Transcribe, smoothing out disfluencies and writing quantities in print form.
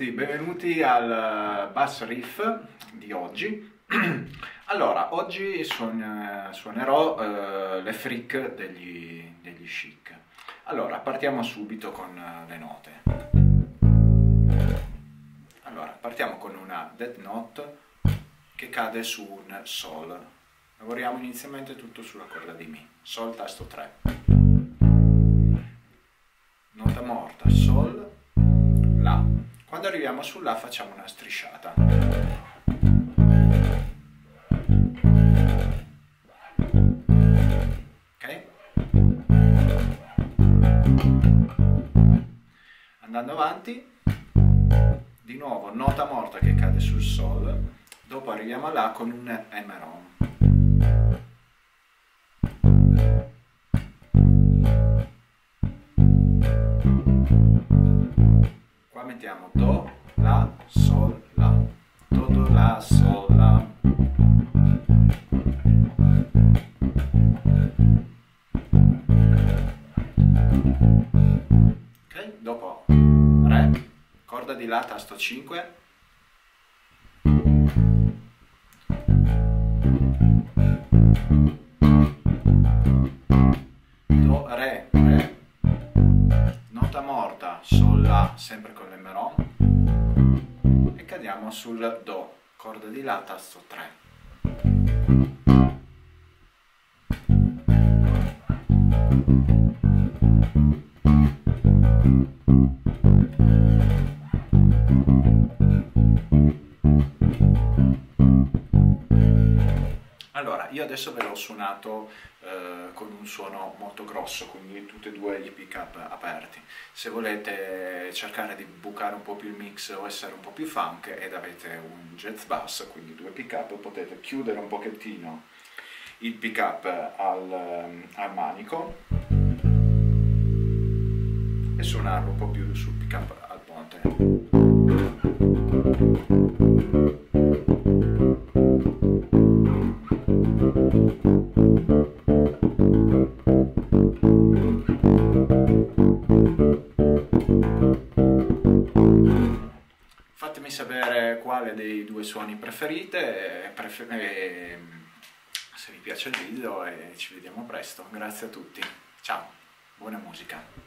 tutti, benvenuti al Bass Riff di oggi. Allora, oggi suonerò le freak degli Chic. Allora, partiamo subito con le note. Allora, partiamo con una dead note che cade su un Sol. Lavoriamo inizialmente tutto sulla corda di Mi. Sol, tasto 3. Nota morta, Sol, La. Quando arriviamo su La facciamo una strisciata. Ok? Andando avanti, di nuovo nota morta che cade sul Sol, dopo arriviamo a La con un Emeron. Qua mettiamo Do, La, Sol, La. Do, La, Sol, La. Ok, dopo Re, corda di La, tasto 5. Do, Re, Re. Nota morta, Sol, La, sempre con l'Emeron, e cadiamo sul Do, corda di La, tasto 3. Allora, io adesso ve l'ho suonato con un suono molto grosso, quindi tutti e due i pick up aperti. Se volete cercare di bucare un po' più il mix o essere un po' più funk ed avete un jazz bass, quindi due pick up, potete chiudere un pochettino il pick up al manico e suonarlo un po' più sul pick up al ponte. Fatemi sapere quale dei due suoni preferite, se vi piace il video, e ci vediamo presto. Grazie a tutti, ciao, buona musica.